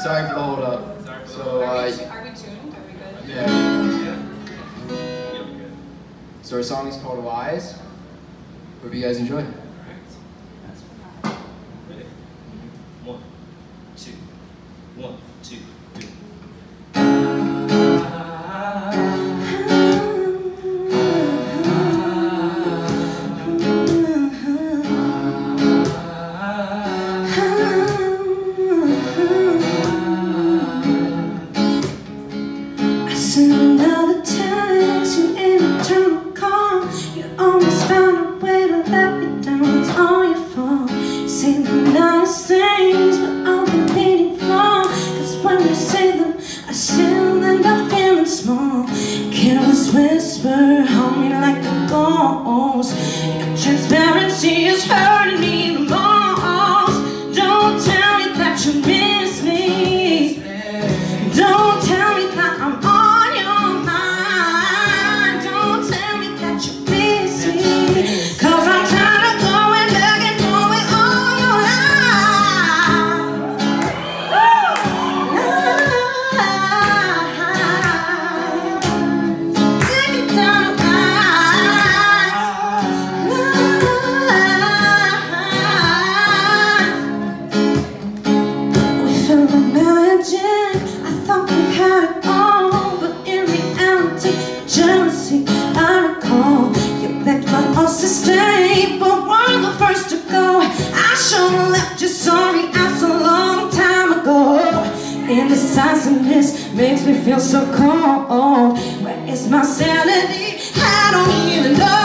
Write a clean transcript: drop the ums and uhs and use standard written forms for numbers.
Sorry for the hold up. So, are we tuned? Are we good? Yeah. So our song is called Wise. Hope you guys enjoy. Ready? 1, 2, 1, 2, 3. Whisper, hold me like a ghost. Your transparency is hurting me the most. Don't tell me that you miss me. Don't tell me that I'm on your mind. Don't tell me that you're busy, 'cause I'm tired of going back and forth with all your to stay, but we're the first to go. I should've left you sorry ass a long time ago. Indecisiveness makes me feel so cold. Where is my sanity? I don't even know.